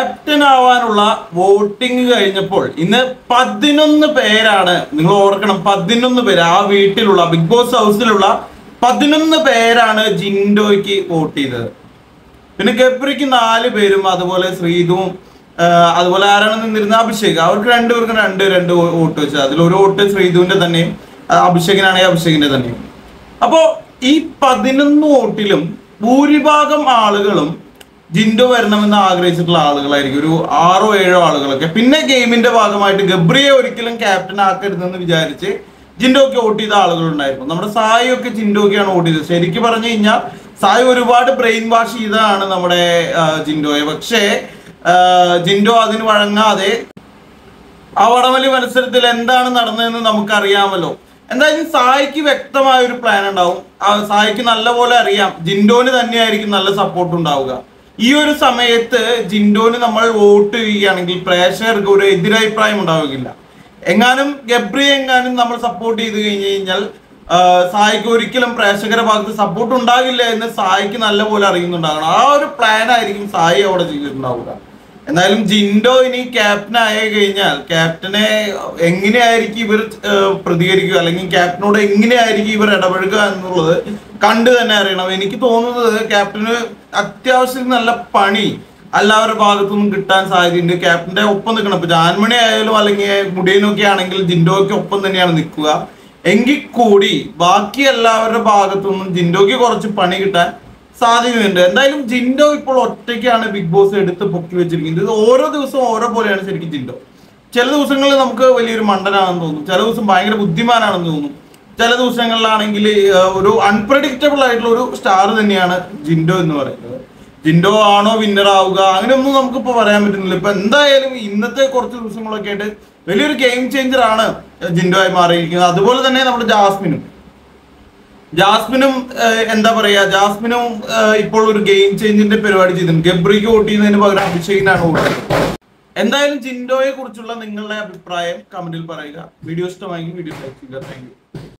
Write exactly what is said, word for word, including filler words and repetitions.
Captain ആവാനുള്ള voting കഴിഞ്ഞപ്പോൾ ഇന്ന് പതിനൊന്ന് പേരാണ്, നിങ്ങൾ ഓർക്കണം, പതിനൊന്ന് പേര് ആ വീട്ടിലുള്ള ബിഗ് ബോസ് ഹൗസിലുള്ള പതിനൊന്ന് പേരാണ് ജിൻഡോയ്ക്ക് വോട്ട് ചെയ്തത്. പിന്നെ ഗബ്രിക്ക് നാല് പേരും, അതുപോലെ ശ്രീതുവും, അതുപോലെ ആരാണ് നിന്നിരുന്ന അഭിഷേക്, അവർക്ക് രണ്ടുപേർക്കും രണ്ട് രണ്ട് വോട്ട് വെച്ചത്. അതിൽ ഒരു വോട്ട് ശ്രീതുവിന്റെ തന്നെയും അഭിഷേകിനാണെങ്കിൽ അഭിഷേകിന്റെ തന്നെയും. അപ്പോ ഈ പതിനൊന്ന് വോട്ടിലും ഭൂരിഭാഗം ആളുകളും ജിൻഡോ വരണമെന്ന് ആഗ്രഹിച്ചിട്ടുള്ള ആളുകളായിരിക്കും, ഒരു ആറോ ഏഴോ ആളുകളൊക്കെ. പിന്നെ ഗെയിമിന്റെ ഭാഗമായിട്ട് ഗബ്രിയെ ഒരിക്കലും ക്യാപ്റ്റൻ ആക്കരുതെന്ന് വിചാരിച്ച് ജിൻഡോക്ക് വോട്ട് ചെയ്ത ആളുകളുണ്ടായിരുന്നു. നമ്മുടെ സായി ഒക്കെ ജിൻഡോക്കാണ് വോട്ട് ചെയ്തത്. ശരിക്കും പറഞ്ഞു കഴിഞ്ഞാൽ സായി ഒരുപാട് ബ്രെയിൻ വാഷ് ചെയ്തതാണ് നമ്മുടെ ജിൻഡോയെ. പക്ഷേ ജിൻഡോ അതിന് വഴങ്ങാതെ ആ വടംവലി മത്സരത്തിൽ എന്താണ് നടന്നതെന്ന് നമുക്കറിയാമല്ലോ. എന്തായാലും സായിക്ക് വ്യക്തമായ ഒരു പ്ലാൻ ഉണ്ടാവും. സായിക്ക് നല്ലപോലെ അറിയാം ജിൻഡോന് തന്നെയായിരിക്കും നല്ല സപ്പോർട്ട് ഉണ്ടാവുക. ഈ ഒരു സമയത്ത് ജിൻഡോന് നമ്മൾ വോട്ട് ചെയ്യുകയാണെങ്കിൽ പ്രേക്ഷകർക്ക് ഒരു എതിരഭിപ്രായം ഉണ്ടാവുകയില്ല. എങ്ങാനും ഗബ്രി എങ്ങാനും നമ്മൾ സപ്പോർട്ട് ചെയ്ത് കഴിഞ്ഞു കഴിഞ്ഞാൽ സായിക്ക് ഒരിക്കലും പ്രേക്ഷകരുടെ ഭാഗത്ത് സപ്പോർട്ട് ഉണ്ടാകില്ല എന്ന് സായിക്ക് നല്ലപോലെ അറിയുന്നുണ്ടാകണം. ആ ഒരു പ്ലാൻ ആയിരിക്കും സായി അവിടെ ചെയ്തിട്ടുണ്ടാവുക. എന്തായാലും ജിൻഡോ ഇനി ക്യാപ്റ്റൻ ആയി കഴിഞ്ഞാൽ ക്യാപ്റ്റനെ എങ്ങനെയായിരിക്കും ഇവർ പ്രതികരിക്കുക, അല്ലെങ്കിൽ ക്യാപ്റ്റനോട് എങ്ങനെയായിരിക്കും ഇവർ ഇടപഴകുക എന്നുള്ളത് കണ്ടു തന്നെ അറിയണം. എനിക്ക് തോന്നുന്നത് ക്യാപ്റ്റന് അത്യാവശ്യം നല്ല പണി എല്ലാവരുടെ ഭാഗത്തുനിന്നും കിട്ടാൻ സാധ്യതയുണ്ട്. ക്യാപ്റ്റന്റെ ഒപ്പം നിൽക്കണം. ഇപ്പൊ ജാൻമണി ആയാലും അല്ലെങ്കിൽ മുടിയനൊക്കെ ആണെങ്കിൽ ജിൻഡോയ്ക്ക് ഒപ്പം തന്നെയാണ് നിൽക്കുക. എങ്കിൽ കൂടി ബാക്കി എല്ലാവരുടെ ഭാഗത്തുനിന്നും ജിൻഡോയ്ക്ക് കുറച്ച് പണി കിട്ടാൻ സാധ്യതയുണ്ട്. എന്തായാലും ജിൻഡോ ഇപ്പോൾ ഒറ്റയ്ക്കാണ് ബിഗ് ബോസ് എടുത്ത് പൊക്കി വെച്ചിരിക്കുന്നത്. ഇത് ഓരോ ദിവസവും ഓരോ പോലെയാണ് ശരിക്കും ജിൻഡോ. ചില ദിവസങ്ങളിൽ നമുക്ക് വലിയൊരു മണ്ടനാണെന്ന് തോന്നും, ചില ദിവസം ഭയങ്കര ബുദ്ധിമാനാണെന്ന് തോന്നും, ചില ദിവസങ്ങളിലാണെങ്കിൽ ഒരു അൺപ്രഡിക്റ്റബിൾ ആയിട്ടുള്ള ഒരു സ്റ്റാർ തന്നെയാണ് ജിൻഡോ എന്ന് പറയുന്നത്. ജിൻഡോ ആണോ വിന്നർ ആവുക അങ്ങനെയൊന്നും നമുക്കിപ്പോ പറയാൻ പറ്റുന്നില്ല. ഇപ്പൊ എന്തായാലും ഇന്നത്തെ കുറച്ച് ദിവസങ്ങളൊക്കെ ആയിട്ട് വലിയൊരു ഗെയിം ചേഞ്ചർ ആണ് ജിൻഡോ ആയി മാറിയിരിക്കുന്നത്. അതുപോലെ തന്നെ നമ്മുടെ ജാസ്മിനും ജാസ്മിനും എന്താ പറയാ ജാസ്മിനും ഇപ്പോൾ ഒരു ഗെയിം ചേഞ്ചിന്റെ പരിപാടി ചെയ്തിട്ടുണ്ട്. ഗബ്രിക്ക് വോട്ട് ചെയ്യുന്നതിന് പകരം അഭിഷേകിനാണ് വോട്ട് ചെയ്യുന്നത്. എന്തായാലും ജിൻഡോയെ കുറിച്ചുള്ള നിങ്ങളുടെ അഭിപ്രായം കമന്റിൽ പറയുക. വീഡിയോ ഇഷ്ടമായെങ്കിൽ വീഡിയോ ലൈക്ക് ചെയ്യുക. Thank U.